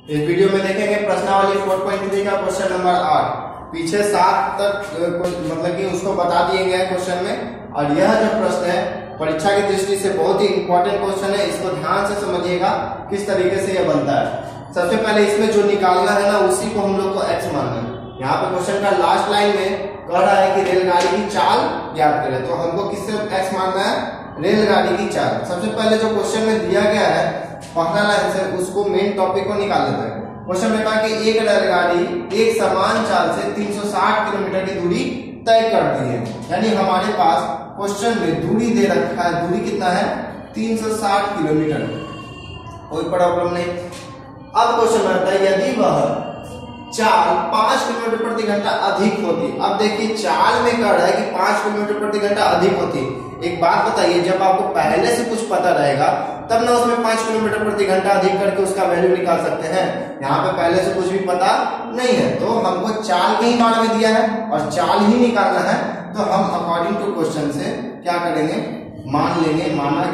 इस वीडियो में देखेंगे प्रश्नावली 4.3 का क्वेश्चन नंबर 8। पीछे 7 तक मतलब कि उसको बता दिए गए क्वेश्चन में। और यह जो प्रश्न है परीक्षा की दृष्टि से बहुत ही इंपॉर्टेंट क्वेश्चन है। इसको ध्यान से समझिएगा किस तरीके से यह बनता है। सबसे पहले इसमें जो निकालना है ना उसी को हम लोग को एक्स मानना है। यहाँ पे क्वेश्चन का लास्ट लाइन में कह रहा है कि रेलगाड़ी की चाल ज्ञात करें, तो हमको किससे एक्स मानना है? रेलगाड़ी की चाल। सबसे पहले जो क्वेश्चन में दिया गया है पहला लाइन से उसको मेन टॉपिक को निकाल लेते हैं। क्वेश्चन में कहा कि एक रेलगाड़ी एक समान चाल से 360 किलोमीटर की दूरी तय करती है। यानी हमारे पास क्वेश्चन में दूरी दे रखा है, दूरी कितना है? 360 किलोमीटर। कोई प्रॉब्लम नहीं। अब क्वेश्चन आता है यदि वह चाल 5 किलोमीटर प्रति घंटा अधिक होती। अब देखिए चाल में कह रहा है कि 5 किलोमीटर प्रति घंटा अधिक होती। एक बात बताइए, जब आपको पहले से कुछ पता रहेगा तब ना उसमें 5 किलोमीटर प्रति घंटा अधिक करके उसका वैल्यू निकाल सकते हैं। यहाँ पे पहले से कुछ भी पता नहीं है तो हमको चाल के ही बारे में दिया है और चाल ही निकालना है। तो हम अकॉर्डिंग टू क्वेश्चन से क्या करेंगे? मान लेंगे,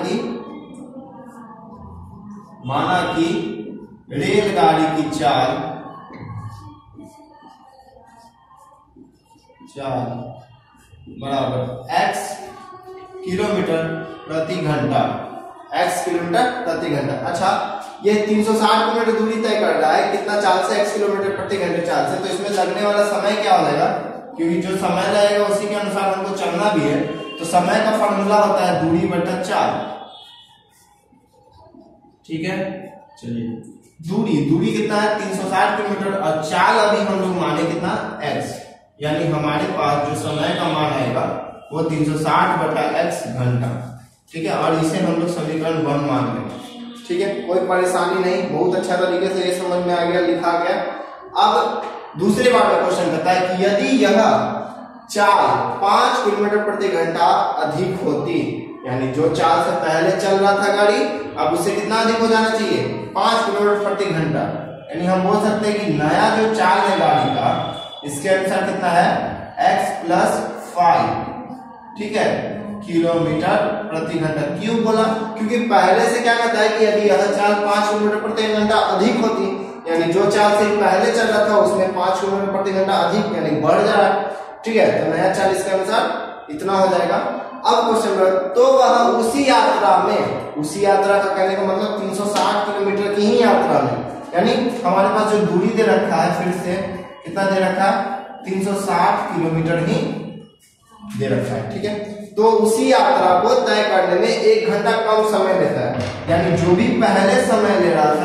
माना कि रेलगाड़ी की चाल बराबर x किलोमीटर प्रति घंटा, x किलोमीटर प्रति घंटा। अच्छा, ये 360 किलोमीटर दूरी तय कर रहा है कितना चाल से? x किलोमीटर प्रति घंटे चाल से। तो इसमें लगने वाला समय क्या हो जाएगा? क्योंकि जो समय लगेगा उसी के अनुसार हमको चलना भी है। तो समय का फॉर्मूला होता है दूरी बटा चाल। ठीक है, चलिए दूरी कितना है? 360 किलोमीटर और चाल अभी हम लोग माने कितना? x। यानी हमारे पास जो समय का मान आएगा वो 360 बटा x घंटा। ठीक है, और इसे हम लोग समीकरण 1 मान लेंगे। ठीक है, कोई परेशानी नहीं, बहुत अच्छा तरीके से ये समझ में आ गया, लिखा गया। अब दूसरे बार में क्वेश्चन कहता है कि यदि यह चाल 5 किलोमीटर प्रति घंटा अधिक होती, यानी जो चाल से पहले चल रहा था गाड़ी अब उससे कितना अधिक हो जाना चाहिए? 5 किलोमीटर प्रति घंटा। यानी हम बोल सकते हैं कि नया जो चाल है गाड़ी का इसके अनुसार कितना है? x plus 5। ठीक है, किलोमीटर प्रति घंटा। क्यों बोला? क्योंकि पहले से क्या कहता है कि यदि यह चाल 5 किलोमीटर प्रति घंटा अधिक होती, यानी जो चाल से पहले चल रहा था उसमें 5 किलोमीटर प्रति घंटा अधिक यानी बढ़ जा रहा है। ठीक है, तो नया चाल इसके अनुसार इतना हो जाएगा। अब क्वेश्चन तो वह उसी यात्रा का कहने का मतलब 360 किलोमीटर की ही यात्रा में, यानी हमारे पास जो दूरी दे रखा है फिर से कितना दे रखा है? 360 किलोमीटर ही दे रखा है। ठीक है, तो उसी यात्रा को तय करने में 1 घंटा कम समय लेता है। यानी जो भी पहले समय ले रहा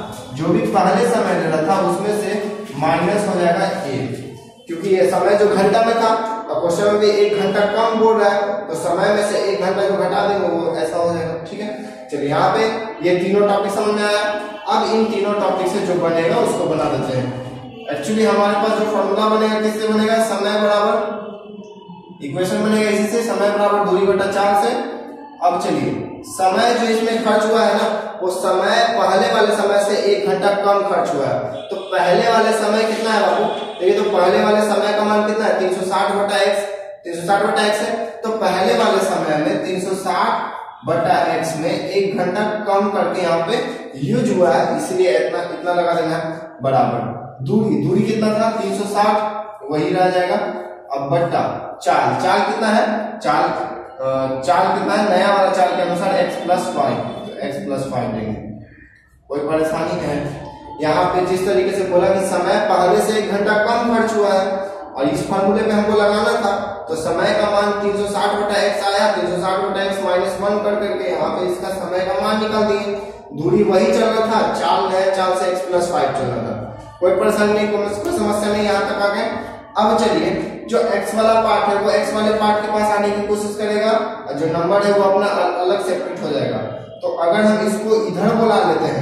था उसमें से माइनस हो जाएगा 1, क्योंकि ये समय जो घंटा में था और क्वेश्चन में भी 1 घंटा कम बोल रहा है तो समय में से 1 घंटा जो घटा देंगे वो ऐसा हो जाएगा। ठीक है, चलिए यहाँ पे ये तीनों टॉपिक समझ में आया। अब इन तीनों टॉपिक से जो बनेगा उसको बना देते हैं। एक्चुअली हमारे पास जो फॉर्मूला बनेगा किससे बनेगा? समय बराबर इक्वेशन बनेगा इसी से, समय बराबर दूरी बटा चाल से। अब चलिए समय जो इसमें खर्च हुआ है ना वो समय पहले वाले समय से 1 घंटा कम खर्च हुआ है। तो पहले वाले समय कितना है बाबू? देखिए तो पहले वाले समय का मान कितना है? 360 बटा x है। तो पहले वाले समय में 360 बटा x में 1 घंटा कम करके यहाँ पे यूज हुआ है, इसलिए इतना लगा देना है बराबर दूरी कितना था? 360, वही रह जाएगा। अब बट्टा चाल कितना है? चाल कितना है? नया वाला चाल के अनुसार x प्लस 5, तो x प्लस 5 देंगे। कोई परेशानी है? यहाँ पे जिस तरीके से बोला कि समय पहले से 1 घंटा कम खर्च हुआ है और इस फॉर्मूले में हमको लगाना था तो समय का मान 360 बटा x आया, 360 बटा x माइनस 1 करके यहाँ पे इसका समय का मान निकाल दिए। दूरी वही चल रहा था, चाल नया चाल से x प्लस 5 चल रहा था। कोई परेशानी नहीं, कोई समस्या नहीं, यहाँ तक आ गए। अब चलिए जो x वाला पार्ट है वो x वाले पार्ट के पास आने की कोशिश करेगा और जो नंबर है वो अपना अलग सेपरेट हो जाएगा। तो अगर हम इसको इधर बुला लेते हैं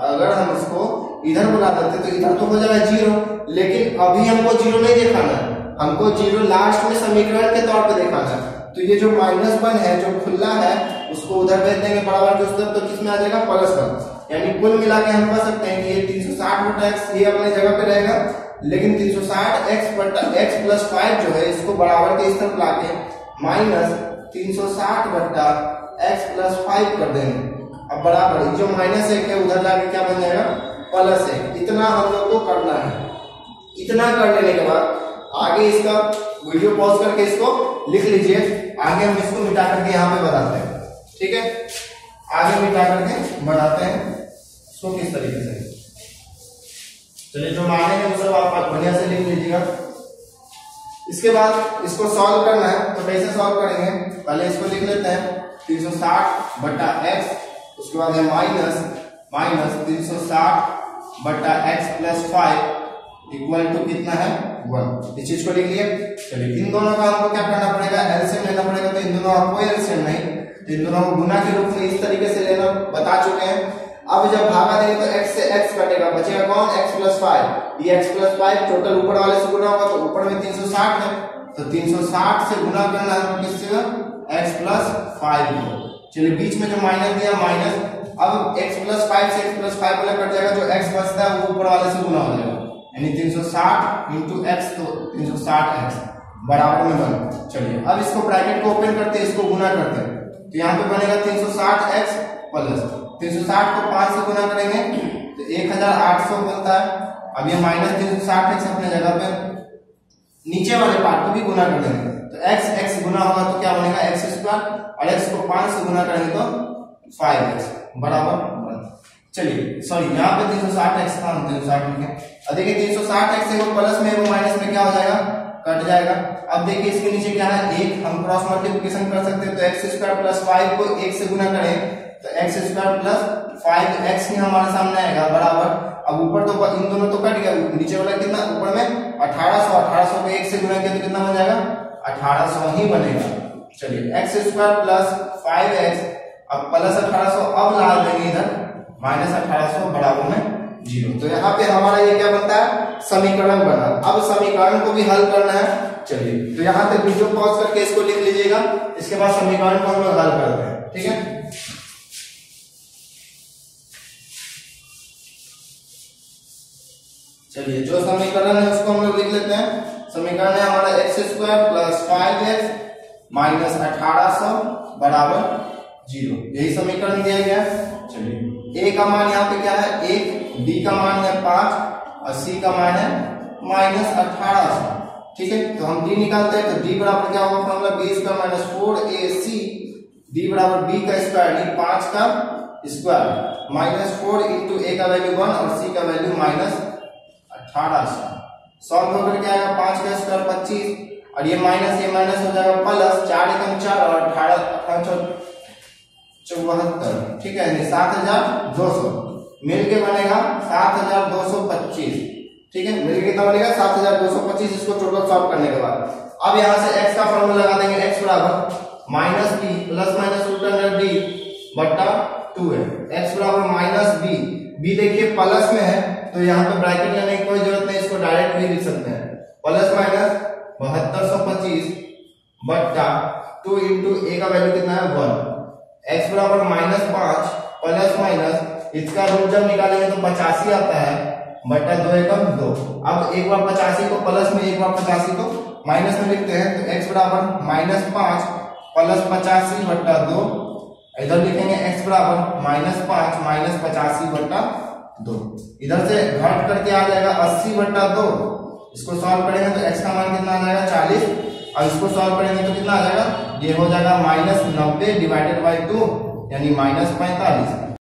तो इधर तो हो जाएगा 0, लेकिन अभी हमको 0 नहीं दिखाना है, हमको 0 लास्ट में समीकरण के तौर पे दिखाना है। तो ये जो -1 है जो खुला है उसको उधर भेज देंगे बराबर के उस तरफ, तो किसमें आ जाएगा? +1। यानी कुल मिला के हम कह सकते हैं कि ये 360 बटा x ये अपने जगह पे रहेगा, लेकिन 360 x बटा x प्लस 5 जो है इसको बराबर के इस तरफ लाके माइनस 360 बटा x प्लस 5 कर देंगे। अब बराबर जो -1 है उधर लाके क्या बन जाएगा? प्लस 1, इतना हम लोग को करना है। इतना कर लेने के बाद आगे इसका वीडियो पॉज करके इसको लिख लीजिए, आगे हम इसको मिटा करके यहाँ पे बनाते हैं, ठीक है। आगे मिटा करके बनाते हैं इसको किस तरीके से। चलिए जो माने हैं वो सब आप बढ़िया से लिख लीजिएगा। इसके बाद इसको सॉल्व करना है, तो कैसे सॉल्व करेंगे, पहले इसको लिख लेते हैं 360 बटा x, उसके बाद है माइनस 360 बटा x प्लस 5 इक्वल टू कितना है 1। इस चीज को लिख लिए। चलिए इन दोनों का हमको क्या करना पड़ेगा, एलसीएम लेना पड़ेगा। तो इन दोनों का कोई एलसीएम नहीं, तो इन दोनों को गुना के रूप में इस तरीके से लेना बता चुके हैं। अब जब भागा देंगे तो x से x कटेगा, बचेगा कौन, x प्लस 5। ये x प्लस 5 टोटल ऊपर वाले से गुना होगा, तो ऊपर में 360 है, तो 360 से गुना करना है किससे, x प्लस 5 को। चलिए बीच में जो माइनस दिया माइनस, अब x प्लस 5 से x प्लस 5 वाला कट जाएगा, जो x बचता है वो ऊपर वाले से गुना हो जाएगा, यानी 360 इंटू x, तो 360x बराबर में 1। चलिए अब इसको ब्रैकेट को ओपन करते हैं, इसको गुना करते हैं, तो यहाँ पे बनेगा 360x प्लस 360 को 5 से गुना करेंगे तो 1800 बनता है। अब ये माइनस 360x अपने जगह पे, नीचे वाले पार्ट को भी गुना कर देंगे, तो x गुना होगा तो क्या बनेगा x स्क्वायर, और x को 5 से गुना करेंगे तो 5x बराबर 1। चलिए सॉरी यहाँ पे 360x था, 360 लिखे। अब देखिए 360x से वो प्लस में वो माइनस में क्या हो जाएगा, कट जाएगा। अब देखिए इसके नीचे क्या है, एक हम क्रॉस मल्टीप्लिकेशन कर सकते हैं, तो x स्क्वायर प्लस 5 को 1 से गुना करें तो x स्क्वायर प्लस 5x ही हमारे सामने आएगा बराबर। अब ऊपर तो इन दोनों तो कट गया, नीचे वाला कितना, ऊपर में 1800 को 1 से गुना किया तो कितना बन जाएगा, 1800 ही बनेगा। चलिए x स्क्वायर प्लस 5x, अब प्लस 1800 अब ला देंगे इधर, माइनस 1800 बराबर में 0। तो यहाँ पे हमारा ये क्या बनता है, समीकरण बना। अब समीकरण को भी हल करना है। चलिए तो यहाँ पे वीडियो पॉज करके इसको लिख लीजिएगा, इसके बाद समीकरण को हम लोग हल करते हैं, ठीक है। चलिए जो समीकरण है उसको हम लोग लिख लेते हैं। समीकरण है हमारा x square plus 5x minus 1800 बराबर 0, यही समीकरण दिया गया। चलिए a का मान यहाँ पे क्या है 1, b का मान है 5 और c का मान है माइनस 1800, ठीक है। तो हम d निकालते हैं, तो d बराबर क्या होगा, formula b square minus 4ac, d बराबर b का स्क्वायर यानी 5 का स्क्वायर माइनस 4 इंटू a का वैल्यू 1 और c का वैल्यू माइनस 1800। सॉल्व होकर क्या आएगा, 5 का स्क्वायर 25 और ये माइनस हो जाएगा प्लस 4 एकम 4 और 18 74, ठीक है, 7200 मिलके बनेगा 7225, ठीक है। मिलके कितना बनेगा 7225। इसको टोटल सॉल्व करने के बाद अब यहाँ से x का फॉर्मूला लगा देंगे, x बराबर minus B plus minus root under D बट्टा 2 है। x बराबर माइनस बी, बी देखिए प्लस में है तो यहाँ पे ब्रैकेट लेने की कोई जरूरत नहीं, इसको डायरेक्ट भी लिख सकते हैं, प्लस माइनस 7225 बट्टा 2 इंटू a का वैल्यू कितना है 1। x बराबर माइनस 5 प्लस माइनस, इसका रूट जब निकालेंगे तो 85 आता है बट्टा 2 एकम 2। अब एक बार 85 को प्लस में, एक बार 85 को माइनस में लिखते हैं, तो x बराबर माइनस 5 प्लस 85 बट्टा 2, इधर लिखेंगे x बराबर माइनस 5 माइनस 85 बट्टा 2, इधर से घट करके आ जाएगा 80 बट्टा 2। इसको सॉल्व करेंगे तो x का मान कितना आ जाएगा 40, और इसको सॉल्व करेंगे तो कितना आ जाएगा, ये हो जाएगा माइनस 90 डिवाइडेड बाई 2 यानी माइनस 45।